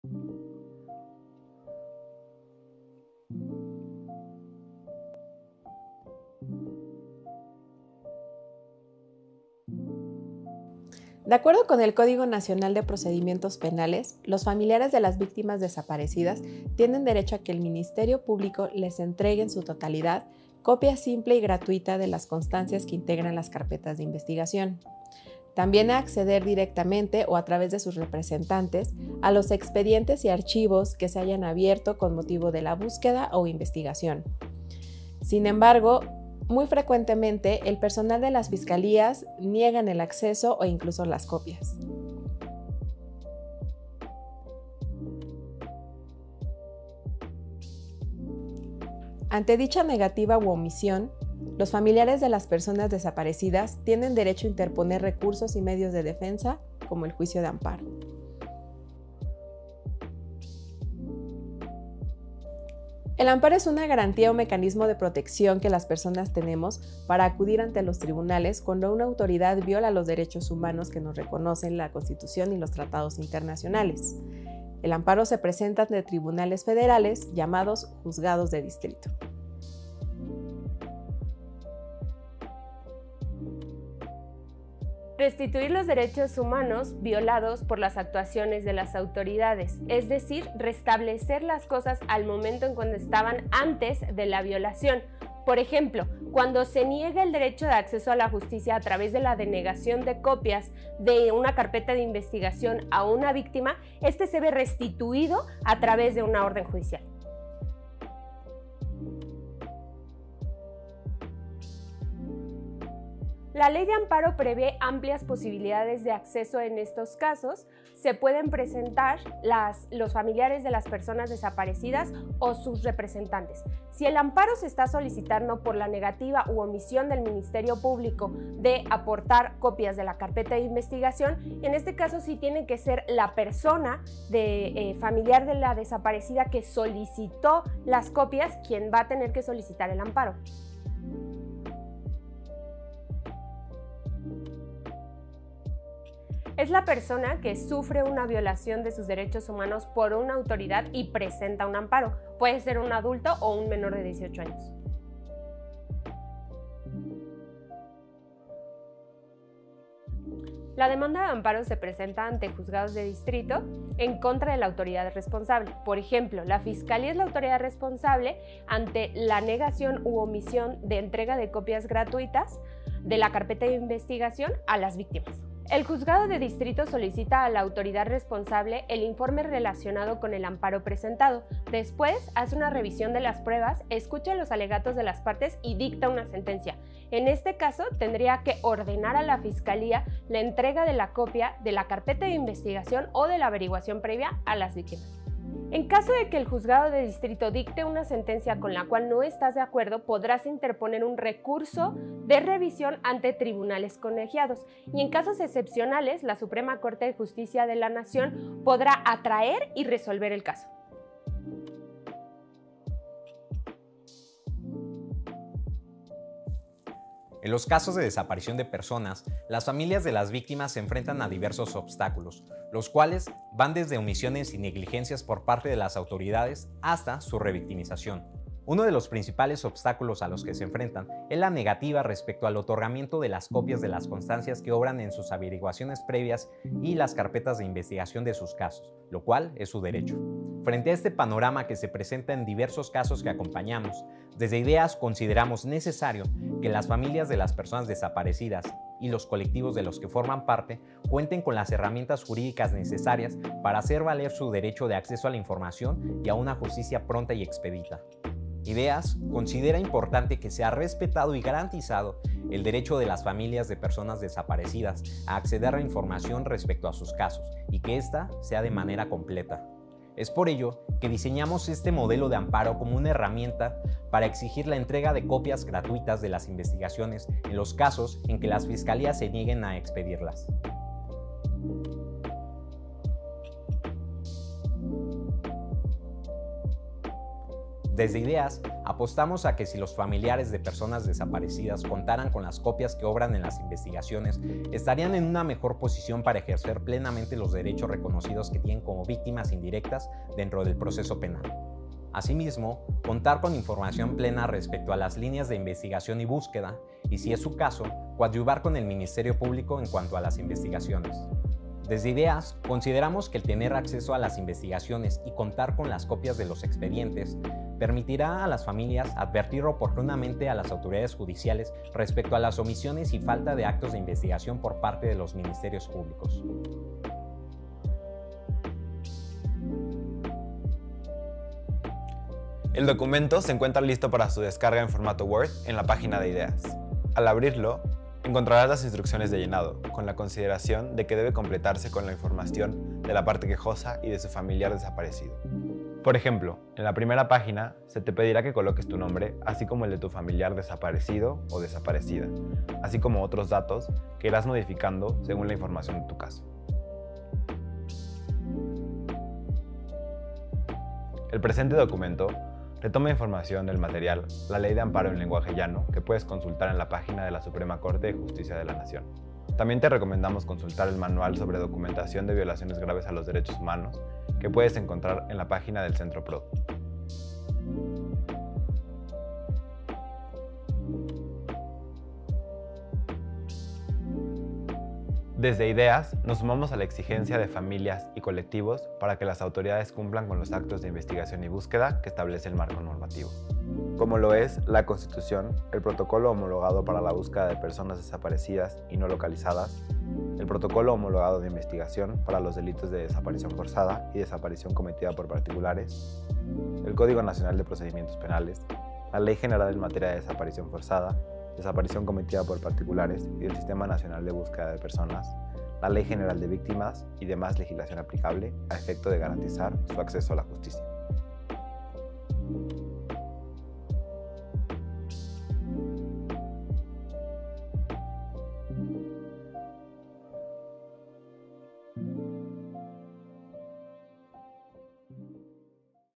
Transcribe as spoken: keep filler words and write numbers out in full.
De acuerdo con el Código Nacional de Procedimientos Penales, los familiares de las víctimas desaparecidas tienen derecho a que el Ministerio Público les entregue en su totalidad copia simple y gratuita de las constancias que integran las carpetas de investigación. También a acceder directamente o a través de sus representantes a los expedientes y archivos que se hayan abierto con motivo de la búsqueda o investigación. Sin embargo, muy frecuentemente, el personal de las fiscalías niegan el acceso o incluso las copias. Ante dicha negativa u omisión, los familiares de las personas desaparecidas tienen derecho a interponer recursos y medios de defensa, como el juicio de amparo. El amparo es una garantía o mecanismo de protección que las personas tenemos para acudir ante los tribunales cuando una autoridad viola los derechos humanos que nos reconocen la Constitución y los tratados internacionales. El amparo se presenta ante tribunales federales llamados juzgados de distrito. Restituir los derechos humanos violados por las actuaciones de las autoridades, es decir, restablecer las cosas al momento en cuando estaban antes de la violación. Por ejemplo, cuando se niega el derecho de acceso a la justicia a través de la denegación de copias de una carpeta de investigación a una víctima, este se ve restituido a través de una orden judicial. La ley de amparo prevé amplias posibilidades de acceso en estos casos. Se pueden presentar las, los familiares de las personas desaparecidas o sus representantes. Si el amparo se está solicitando por la negativa u omisión del Ministerio Público de aportar copias de la carpeta de investigación, en este caso sí tiene que ser la persona de, eh, familiar de la desaparecida que solicitó las copias quien va a tener que solicitar el amparo. Es la persona que sufre una violación de sus derechos humanos por una autoridad y presenta un amparo. Puede ser un adulto o un menor de dieciocho años. La demanda de amparo se presenta ante juzgados de distrito en contra de la autoridad responsable. Por ejemplo, la Fiscalía es la autoridad responsable ante la negación u omisión de entrega de copias gratuitas de la carpeta de investigación a las víctimas. El juzgado de distrito solicita a la autoridad responsable el informe relacionado con el amparo presentado. Después hace una revisión de las pruebas, escucha los alegatos de las partes y dicta una sentencia. En este caso, tendría que ordenar a la Fiscalía la entrega de la copia de la carpeta de investigación o de la averiguación previa a las víctimas. En caso de que el juzgado de distrito dicte una sentencia con la cual no estás de acuerdo, podrás interponer un recurso de revisión ante tribunales colegiados y en casos excepcionales, la Suprema Corte de Justicia de la Nación podrá atraer y resolver el caso. En los casos de desaparición de personas, las familias de las víctimas se enfrentan a diversos obstáculos, los cuales van desde omisiones y negligencias por parte de las autoridades hasta su revictimización. Uno de los principales obstáculos a los que se enfrentan es la negativa respecto al otorgamiento de las copias de las constancias que obran en sus averiguaciones previas y las carpetas de investigación de sus casos, lo cual es su derecho. Frente a este panorama que se presenta en diversos casos que acompañamos, desde Ideas consideramos necesario que las familias de las personas desaparecidas y los colectivos de los que forman parte cuenten con las herramientas jurídicas necesarias para hacer valer su derecho de acceso a la información y a una justicia pronta y expedita. Ideas considera importante que sea respetado y garantizado el derecho de las familias de personas desaparecidas a acceder a información respecto a sus casos y que ésta sea de manera completa. Es por ello que diseñamos este modelo de amparo como una herramienta para exigir la entrega de copias gratuitas de las investigaciones en los casos en que las fiscalías se nieguen a expedirlas. Desde Ideas Apostamos a que si los familiares de personas desaparecidas contaran con las copias que obran en las investigaciones, estarían en una mejor posición para ejercer plenamente los derechos reconocidos que tienen como víctimas indirectas dentro del proceso penal. Asimismo, contar con información plena respecto a las líneas de investigación y búsqueda, y si es su caso, coadyuvar con el Ministerio Público en cuanto a las investigaciones. Desde IDEAS, consideramos que el tener acceso a las investigaciones y contar con las copias de los expedientes permitirá a las familias advertir oportunamente a las autoridades judiciales respecto a las omisiones y falta de actos de investigación por parte de los ministerios públicos. El documento se encuentra listo para su descarga en formato Word en la página de IDEAS. Al abrirlo, encontrarás las instrucciones de llenado, con la consideración de que debe completarse con la información de la parte quejosa y de su familiar desaparecido. Por ejemplo, en la primera página se te pedirá que coloques tu nombre, así como el de tu familiar desaparecido o desaparecida, así como otros datos que irás modificando según la información de tu caso. El presente documento retoma información del material La Ley de Amparo en Lenguaje Llano, que puedes consultar en la página de la Suprema Corte de Justicia de la Nación. También te recomendamos consultar el Manual sobre Documentación de Violaciones Graves a los Derechos Humanos, que puedes encontrar en la página del Centro P R O D. Desde IDEAS nos sumamos a la exigencia de familias y colectivos para que las autoridades cumplan con los actos de investigación y búsqueda que establece el marco normativo, como lo es la Constitución, el Protocolo Homologado para la Búsqueda de Personas Desaparecidas y No Localizadas, el Protocolo Homologado de Investigación para los Delitos de Desaparición Forzada y Desaparición Cometida por Particulares, el Código Nacional de Procedimientos Penales, la Ley General en Materia de Desaparición Forzada, Desaparición Cometida por Particulares y el Sistema Nacional de Búsqueda de Personas, la Ley General de Víctimas y demás legislación aplicable a efecto de garantizar su acceso a la justicia.